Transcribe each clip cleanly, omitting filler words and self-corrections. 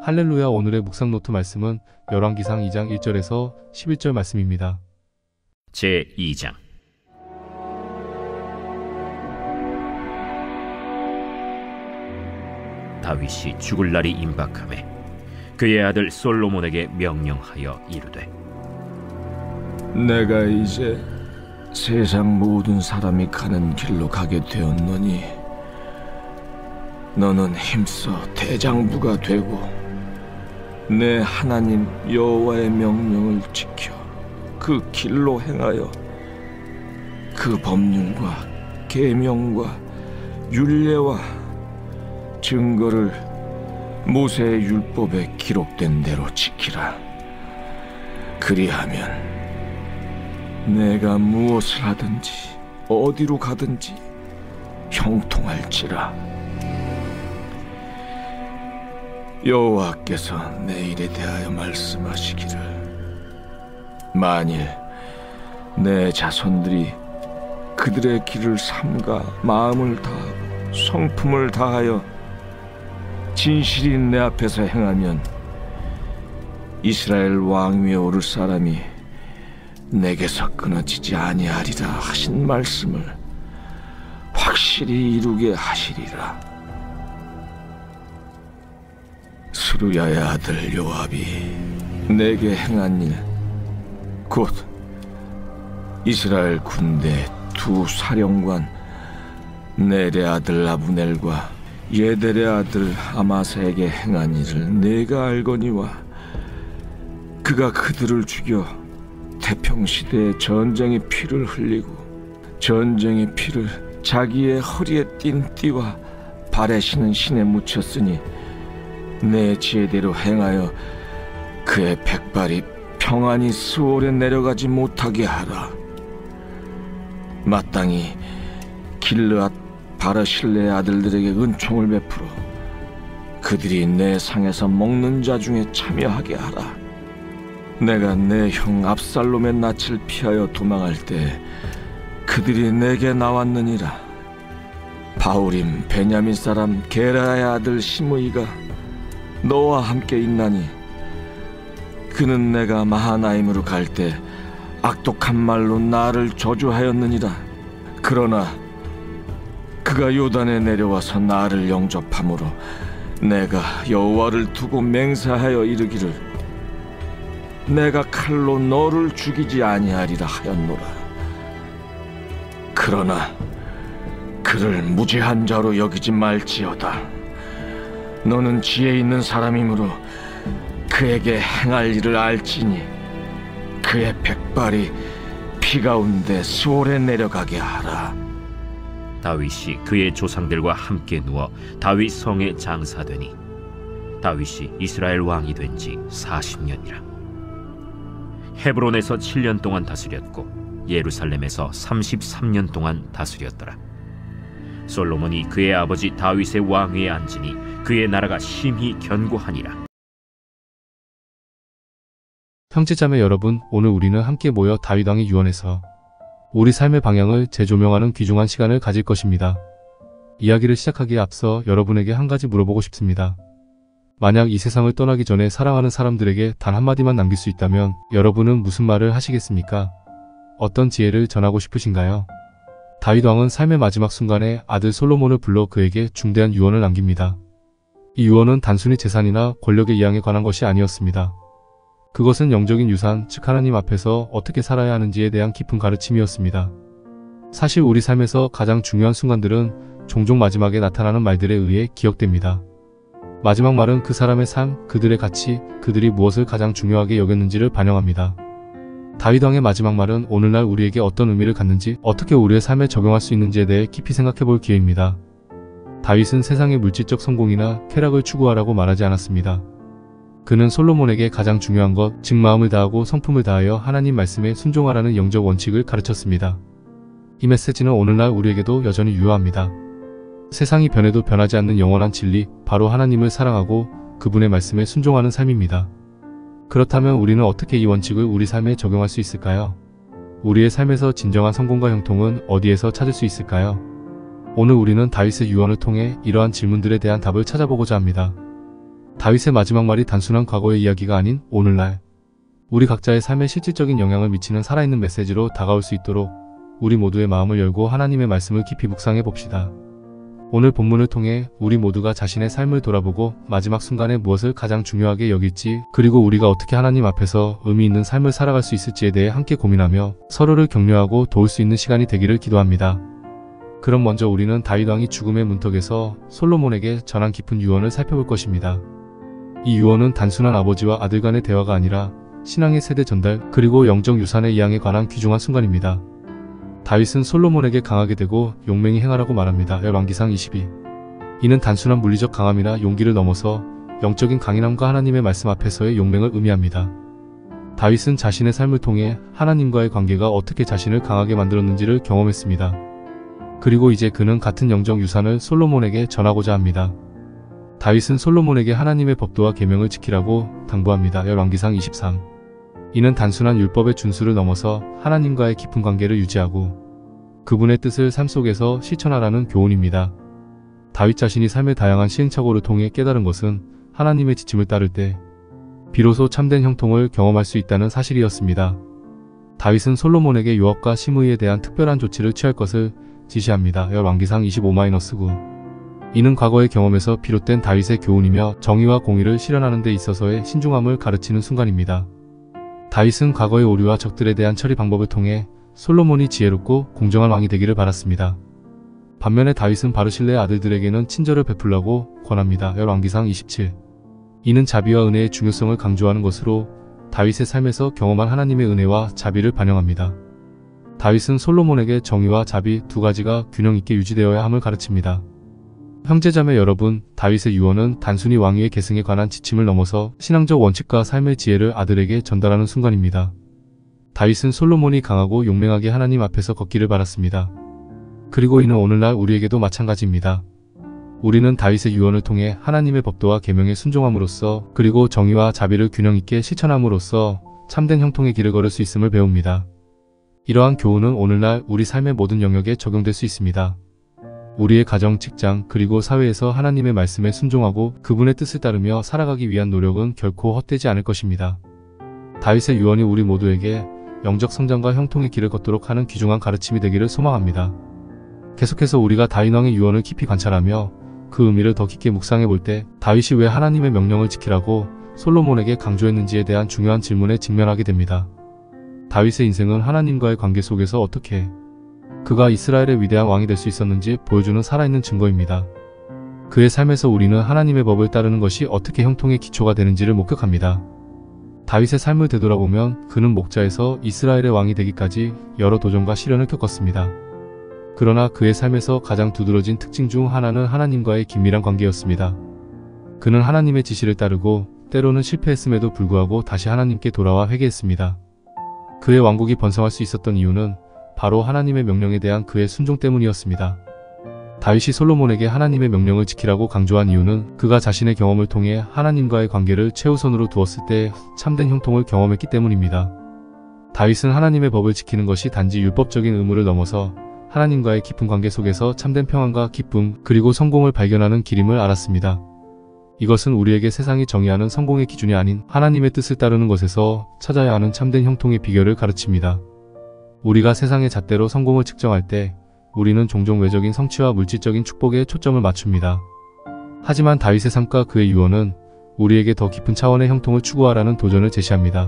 할렐루야. 오늘의 묵상 노트 말씀은 열왕기상 2장 1절에서 11절 말씀입니다. 제2장. 다윗이 죽을 날이 임박하매 그의 아들 솔로몬에게 명령하여 이르되, 내가 이제 세상 모든 사람이 가는 길로 가게 되었노니 너는 힘써 대장부가 되고 내 하나님 여호와의 명령을 지켜 그 길로 행하여 그 법률과 계명과 율례와 증거를 모세의 율법에 기록된 대로 지키라. 그리하면 내가 무엇을 하든지 어디로 가든지 형통할지라. 여호와께서 내 일에 대하여 말씀하시기를, 만일 내 자손들이 그들의 길을 삼가 마음을 다하고 성품을 다하여 진실이 내 앞에서 행하면 이스라엘 왕 위에 오를 사람이 내게서 끊어지지 아니하리라 하신 말씀을 확실히 이루게 하시리라. 스루야의 아들 요압이 내게 행한 일, 곧 이스라엘 군대 두 사령관 넬의 아들 아브넬과 예델의 아들 아마사에게 행한 일을 내가 알거니와, 그가 그들을 죽여 태평시대에 전쟁의 피를 흘리고 전쟁의 피를 자기의 허리에 띤 띠와 발에 신은 신에 묻혔으니 내 지혜대로 행하여 그의 백발이 평안히 스올에 내려가지 못하게 하라. 마땅히 길르앗 바르실레의 아들들에게 은총을 베풀어 그들이 내 상에서 먹는 자 중에 참여하게 하라. 내가 내 형 압살롬의 낯을 피하여 도망할 때 그들이 내게 나왔느니라. 바후림 베냐민 사람 게라의 아들 시므이가 너와 함께 있나니, 그는 내가 마하나임으로 갈 때 악독한 말로 나를 저주하였느니라. 그러나 그가 요단에 내려와서 나를 영접함으로 내가 여호와를 두고 맹세하여 이르기를, 내가 칼로 너를 죽이지 아니하리라 하였노라. 그러나 그를 무죄한 자로 여기지 말지어다. 너는 지혜 있는 사람이므로 그에게 행할 일을 알지니 그의 백발이 피 가운데 스올에 내려가게 하라. 다윗이 그의 조상들과 함께 누워 다윗 성에 장사되니 다윗이 이스라엘 왕이 된 지 40년이라. 헤브론에서 7년 동안 다스렸고 예루살렘에서 33년 동안 다스렸더라. 솔로몬이 그의 아버지 다윗의 왕위에 앉으니 그의 나라가 심히 견고하니라. 형제자매 여러분, 오늘 우리는 함께 모여 다윗 왕의 유언에서 우리 삶의 방향을 재조명하는 귀중한 시간을 가질 것입니다. 이야기를 시작하기에 앞서 여러분에게 한 가지 물어보고 싶습니다. 만약 이 세상을 떠나기 전에 사랑하는 사람들에게 단 한마디만 남길 수 있다면 여러분은 무슨 말을 하시겠습니까? 어떤 지혜를 전하고 싶으신가요? 다윗 왕은 삶의 마지막 순간에 아들 솔로몬을 불러 그에게 중대한 유언을 남깁니다. 이 유언은 단순히 재산이나 권력의 이양에 관한 것이 아니었습니다. 그것은 영적인 유산, 즉 하나님 앞에서 어떻게 살아야 하는지에 대한 깊은 가르침이었습니다. 사실 우리 삶에서 가장 중요한 순간들은 종종 마지막에 나타나는 말들에 의해 기억됩니다. 마지막 말은 그 사람의 삶, 그들의 가치, 그들이 무엇을 가장 중요하게 여겼는지를 반영합니다. 다윗 왕의 마지막 말은 오늘날 우리에게 어떤 의미를 갖는지, 어떻게 우리의 삶에 적용할 수 있는지에 대해 깊이 생각해 볼 기회입니다. 다윗은 세상의 물질적 성공이나 쾌락을 추구하라고 말하지 않았습니다. 그는 솔로몬에게 가장 중요한 것, 즉 마음을 다하고 성품을 다하여 하나님 말씀에 순종하라는 영적 원칙을 가르쳤습니다. 이 메시지는 오늘날 우리에게도 여전히 유효합니다. 세상이 변해도 변하지 않는 영원한 진리, 바로 하나님을 사랑하고 그분의 말씀에 순종하는 삶입니다. 그렇다면 우리는 어떻게 이 원칙을 우리 삶에 적용할 수 있을까요? 우리의 삶에서 진정한 성공과 형통은 어디에서 찾을 수 있을까요? 오늘 우리는 다윗의 유언을 통해 이러한 질문들에 대한 답을 찾아보고자 합니다. 다윗의 마지막 말이 단순한 과거의 이야기가 아닌 오늘날 우리 각자의 삶에 실질적인 영향을 미치는 살아있는 메시지로 다가올 수 있도록 우리 모두의 마음을 열고 하나님의 말씀을 깊이 묵상해 봅시다. 오늘 본문을 통해 우리 모두가 자신의 삶을 돌아보고 마지막 순간에 무엇을 가장 중요하게 여길지, 그리고 우리가 어떻게 하나님 앞에서 의미 있는 삶을 살아갈 수 있을지에 대해 함께 고민하며 서로를 격려하고 도울 수 있는 시간이 되기를 기도합니다. 그럼 먼저 우리는 다윗 왕이 죽음의 문턱에서 솔로몬에게 전한 깊은 유언을 살펴볼 것입니다. 이 유언은 단순한 아버지와 아들 간의 대화가 아니라 신앙의 세대 전달, 그리고 영적 유산의 이양에 관한 귀중한 순간입니다. 다윗은 솔로몬에게 강하게 되고 용맹히 행하라고 말합니다. 열왕기상 22. 이는 단순한 물리적 강함이나 용기를 넘어서 영적인 강인함과 하나님의 말씀 앞에서의 용맹을 의미합니다. 다윗은 자신의 삶을 통해 하나님과의 관계가 어떻게 자신을 강하게 만들었는지를 경험했습니다. 그리고 이제 그는 같은 영적 유산을 솔로몬에게 전하고자 합니다. 다윗은 솔로몬에게 하나님의 법도와 계명을 지키라고 당부합니다. 열왕기상 23. 이는 단순한 율법의 준수를 넘어서 하나님과의 깊은 관계를 유지하고 그분의 뜻을 삶 속에서 실천하라는 교훈입니다. 다윗 자신이 삶의 다양한 시행착오를 통해 깨달은 것은 하나님의 지침을 따를 때 비로소 참된 형통을 경험할 수 있다는 사실이었습니다. 다윗은 솔로몬에게 요압과 시므이에 대한 특별한 조치를 취할 것을 지시합니다. 열왕기상 25-9. 이는 과거의 경험에서 비롯된 다윗의 교훈이며 정의와 공의를 실현하는 데 있어서의 신중함을 가르치는 순간입니다. 다윗은 과거의 오류와 적들에 대한 처리 방법을 통해 솔로몬이 지혜롭고 공정한 왕이 되기를 바랐습니다. 반면에 다윗은 바르실레의 아들들에게는 친절을 베풀라고 권합니다. 열왕기상 27. 이는 자비와 은혜의 중요성을 강조하는 것으로 다윗의 삶에서 경험한 하나님의 은혜와 자비를 반영합니다. 다윗은 솔로몬에게 정의와 자비 두 가지가 균형 있게 유지되어야 함을 가르칩니다. 형제자매 여러분, 다윗의 유언은 단순히 왕위의 계승에 관한 지침을 넘어서 신앙적 원칙과 삶의 지혜를 아들에게 전달하는 순간입니다. 다윗은 솔로몬이 강하고 용맹하게 하나님 앞에서 걷기를 바랐습니다. 그리고 이는 오늘날 우리에게도 마찬가지입니다. 우리는 다윗의 유언을 통해 하나님의 법도와 계명에 순종함으로써, 그리고 정의와 자비를 균형 있게 실천함으로써 참된 형통의 길을 걸을 수 있음을 배웁니다. 이러한 교훈은 오늘날 우리 삶의 모든 영역에 적용될 수 있습니다. 우리의 가정, 직장, 그리고 사회에서 하나님의 말씀에 순종하고 그분의 뜻을 따르며 살아가기 위한 노력은 결코 헛되지 않을 것입니다. 다윗의 유언이 우리 모두에게 영적 성장과 형통의 길을 걷도록 하는 귀중한 가르침이 되기를 소망합니다. 계속해서 우리가 다윗 왕의 유언을 깊이 관찰하며 그 의미를 더 깊게 묵상해 볼 때 다윗이 왜 하나님의 명령을 지키라고 솔로몬에게 강조했는지에 대한 중요한 질문에 직면하게 됩니다. 다윗의 인생은 하나님과의 관계 속에서 어떻게 그가 이스라엘의 위대한 왕이 될 수 있었는지 보여주는 살아있는 증거입니다. 그의 삶에서 우리는 하나님의 법을 따르는 것이 어떻게 형통의 기초가 되는지를 목격합니다. 다윗의 삶을 되돌아보면 그는 목자에서 이스라엘의 왕이 되기까지 여러 도전과 시련을 겪었습니다. 그러나 그의 삶에서 가장 두드러진 특징 중 하나는 하나님과의 긴밀한 관계였습니다. 그는 하나님의 지시를 따르고 때로는 실패했음에도 불구하고 다시 하나님께 돌아와 회개했습니다. 그의 왕국이 번성할 수 있었던 이유는 바로 하나님의 명령에 대한 그의 순종 때문이었습니다. 다윗이 솔로몬에게 하나님의 명령을 지키라고 강조한 이유는 그가 자신의 경험을 통해 하나님과의 관계를 최우선으로 두었을 때 참된 형통을 경험했기 때문입니다. 다윗은 하나님의 법을 지키는 것이 단지 율법적인 의무를 넘어서 하나님과의 깊은 관계 속에서 참된 평안과 기쁨, 그리고 성공을 발견하는 길임을 알았습니다. 이것은 우리에게 세상이 정의하는 성공의 기준이 아닌 하나님의 뜻을 따르는 것에서 찾아야 하는 참된 형통의 비결을 가르칩니다. 우리가 세상의 잣대로 성공을 측정할 때 우리는 종종 외적인 성취와 물질적인 축복에 초점을 맞춥니다. 하지만 다윗의 삶과 그의 유언은 우리에게 더 깊은 차원의 형통을 추구하라는 도전을 제시합니다.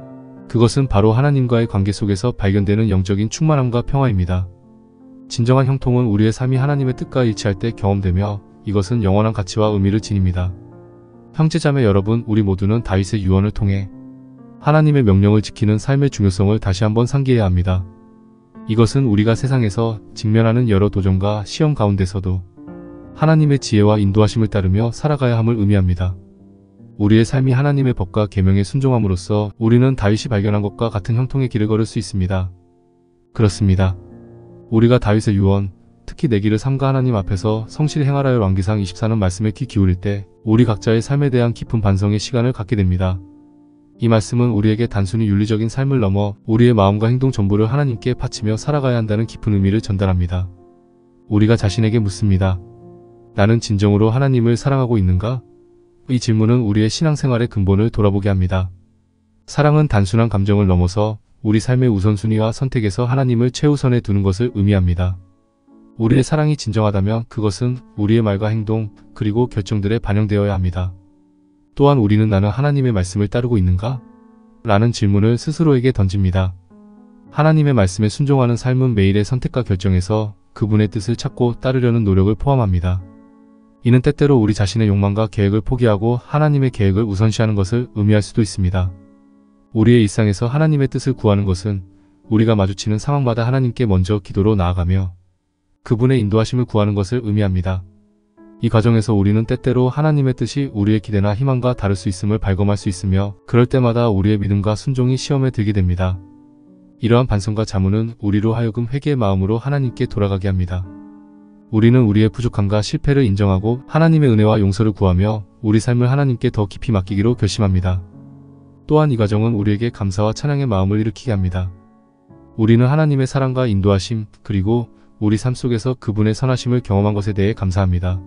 그것은 바로 하나님과의 관계 속에서 발견되는 영적인 충만함과 평화입니다. 진정한 형통은 우리의 삶이 하나님의 뜻과 일치할 때 경험되며 이것은 영원한 가치와 의미를 지닙니다. 형제자매 여러분, 우리 모두는 다윗의 유언을 통해 하나님의 명령을 지키는 삶의 중요성을 다시 한번 상기해야 합니다. 이것은 우리가 세상에서 직면하는 여러 도전과 시험 가운데서도 하나님의 지혜와 인도하심을 따르며 살아가야 함을 의미합니다. 우리의 삶이 하나님의 법과 계명에 순종함으로써 우리는 다윗이 발견한 것과 같은 형통의 길을 걸을 수 있습니다. 그렇습니다. 우리가 다윗의 유언, 특히 내 길을 삼가 하나님 앞에서 성실히 행하라 열왕기상 24는 말씀에 귀 기울일 때 우리 각자의 삶에 대한 깊은 반성의 시간을 갖게 됩니다. 이 말씀은 우리에게 단순히 윤리적인 삶을 넘어 우리의 마음과 행동 전부를 하나님께 바치며 살아가야 한다는 깊은 의미를 전달합니다. 우리가 자신에게 묻습니다. 나는 진정으로 하나님을 사랑하고 있는가? 이 질문은 우리의 신앙생활의 근본을 돌아보게 합니다. 사랑은 단순한 감정을 넘어서 우리 삶의 우선순위와 선택에서 하나님을 최우선에 두는 것을 의미합니다. 우리의 사랑이 진정하다면 그것은 우리의 말과 행동 그리고 결정들에 반영되어야 합니다. 또한 우리는 나는 하나님의 말씀을 따르고 있는가? 라는 질문을 스스로에게 던집니다. 하나님의 말씀에 순종하는 삶은 매일의 선택과 결정에서 그분의 뜻을 찾고 따르려는 노력을 포함합니다. 이는 때때로 우리 자신의 욕망과 계획을 포기하고 하나님의 계획을 우선시하는 것을 의미할 수도 있습니다. 우리의 일상에서 하나님의 뜻을 구하는 것은 우리가 마주치는 상황마다 하나님께 먼저 기도로 나아가며 그분의 인도하심을 구하는 것을 의미합니다. 이 과정에서 우리는 때때로 하나님의 뜻이 우리의 기대나 희망과 다를 수 있음을 발견할 수 있으며 그럴 때마다 우리의 믿음과 순종이 시험에 들게 됩니다. 이러한 반성과 자문은 우리로 하여금 회개의 마음으로 하나님께 돌아가게 합니다. 우리는 우리의 부족함과 실패를 인정하고 하나님의 은혜와 용서를 구하며 우리 삶을 하나님께 더 깊이 맡기기로 결심합니다. 또한 이 과정은 우리에게 감사와 찬양의 마음을 일으키게 합니다. 우리는 하나님의 사랑과 인도하심 그리고 우리 삶 속에서 그분의 선하심을 경험한 것에 대해 감사합니다.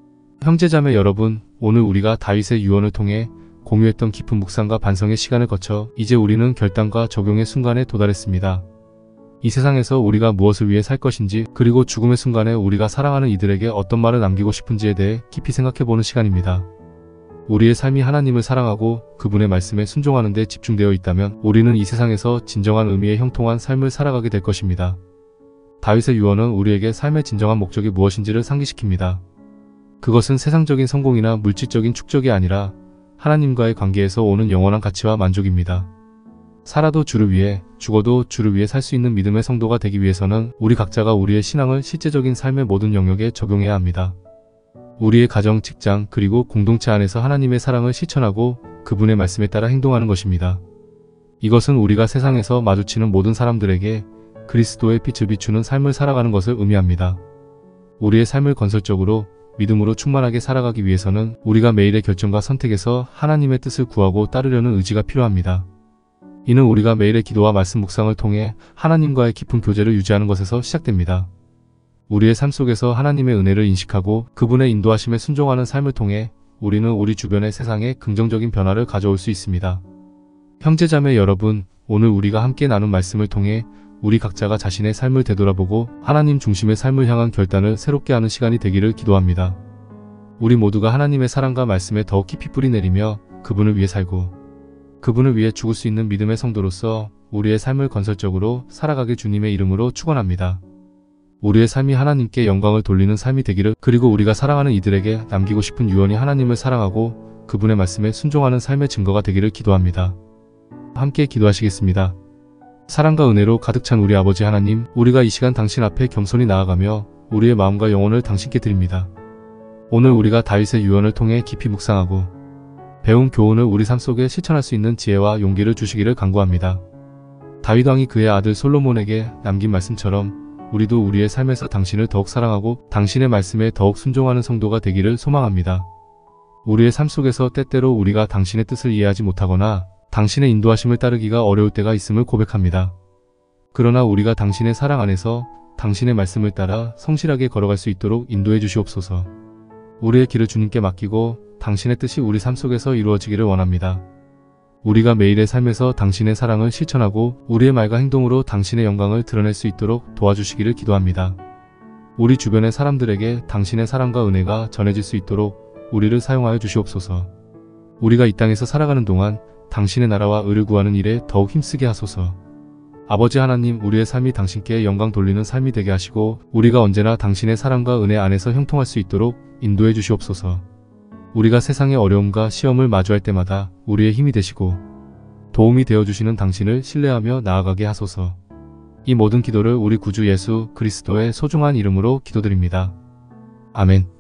형제자매 여러분, 오늘 우리가 다윗의 유언을 통해 공유했던 깊은 묵상과 반성의 시간을 거쳐 이제 우리는 결단과 적용의 순간에 도달했습니다. 이 세상에서 우리가 무엇을 위해 살 것인지 그리고 죽음의 순간에 우리가 사랑하는 이들에게 어떤 말을 남기고 싶은지에 대해 깊이 생각해보는 시간입니다. 우리의 삶이 하나님을 사랑하고 그분의 말씀에 순종하는 데 집중되어 있다면 우리는 이 세상에서 진정한 의미의 형통한 삶을 살아가게 될 것입니다. 다윗의 유언은 우리에게 삶의 진정한 목적이 무엇인지를 상기시킵니다. 그것은 세상적인 성공이나 물질적인 축적이 아니라 하나님과의 관계에서 오는 영원한 가치와 만족입니다. 살아도 주를 위해, 죽어도 주를 위해 살 수 있는 믿음의 성도가 되기 위해서는 우리 각자가 우리의 신앙을 실제적인 삶의 모든 영역에 적용해야 합니다. 우리의 가정, 직장, 그리고 공동체 안에서 하나님의 사랑을 실천하고 그분의 말씀에 따라 행동하는 것입니다. 이것은 우리가 세상에서 마주치는 모든 사람들에게 그리스도의 빛을 비추는 삶을 살아가는 것을 의미합니다. 우리의 삶을 건설적으로 믿음으로 충만하게 살아가기 위해서는 우리가 매일의 결정과 선택에서 하나님의 뜻을 구하고 따르려는 의지가 필요합니다. 이는 우리가 매일의 기도와 말씀 묵상을 통해 하나님과의 깊은 교제를 유지하는 것에서 시작됩니다. 우리의 삶 속에서 하나님의 은혜를 인식하고 그분의 인도하심에 순종하는 삶을 통해 우리는 우리 주변의 세상에 긍정적인 변화를 가져올 수 있습니다. 형제자매 여러분, 오늘 우리가 함께 나눈 말씀을 통해 우리 각자가 자신의 삶을 되돌아보고 하나님 중심의 삶을 향한 결단을 새롭게 하는 시간이 되기를 기도합니다. 우리 모두가 하나님의 사랑과 말씀에 더욱 깊이 뿌리내리며 그분을 위해 살고 그분을 위해 죽을 수 있는 믿음의 성도로서 우리의 삶을 건설적으로 살아가길 주님의 이름으로 축원합니다. 우리의 삶이 하나님께 영광을 돌리는 삶이 되기를, 그리고 우리가 사랑하는 이들에게 남기고 싶은 유언이 하나님을 사랑하고 그분의 말씀에 순종하는 삶의 증거가 되기를 기도합니다. 함께 기도하시겠습니다. 사랑과 은혜로 가득 찬 우리 아버지 하나님, 우리가 이 시간 당신 앞에 겸손히 나아가며 우리의 마음과 영혼을 당신께 드립니다. 오늘 우리가 다윗의 유언을 통해 깊이 묵상하고 배운 교훈을 우리 삶 속에 실천할 수 있는 지혜와 용기를 주시기를 간구합니다. 다윗 왕이 그의 아들 솔로몬에게 남긴 말씀처럼 우리도 우리의 삶에서 당신을 더욱 사랑하고 당신의 말씀에 더욱 순종하는 성도가 되기를 소망합니다. 우리의 삶 속에서 때때로 우리가 당신의 뜻을 이해하지 못하거나 당신의 인도하심을 따르기가 어려울 때가 있음을 고백합니다. 그러나 우리가 당신의 사랑 안에서 당신의 말씀을 따라 성실하게 걸어갈 수 있도록 인도해 주시옵소서. 우리의 길을 주님께 맡기고 당신의 뜻이 우리 삶 속에서 이루어지기를 원합니다. 우리가 매일의 삶에서 당신의 사랑을 실천하고 우리의 말과 행동으로 당신의 영광을 드러낼 수 있도록 도와주시기를 기도합니다. 우리 주변의 사람들에게 당신의 사랑과 은혜가 전해질 수 있도록 우리를 사용하여 주시옵소서. 우리가 이 땅에서 살아가는 동안 당신의 나라와 의를 구하는 일에 더욱 힘쓰게 하소서. 아버지 하나님, 우리의 삶이 당신께 영광 돌리는 삶이 되게 하시고 우리가 언제나 당신의 사랑과 은혜 안에서 형통할 수 있도록 인도해 주시옵소서. 우리가 세상의 어려움과 시험을 마주할 때마다 우리의 힘이 되시고 도움이 되어주시는 당신을 신뢰하며 나아가게 하소서. 이 모든 기도를 우리 구주 예수 그리스도의 소중한 이름으로 기도드립니다. 아멘.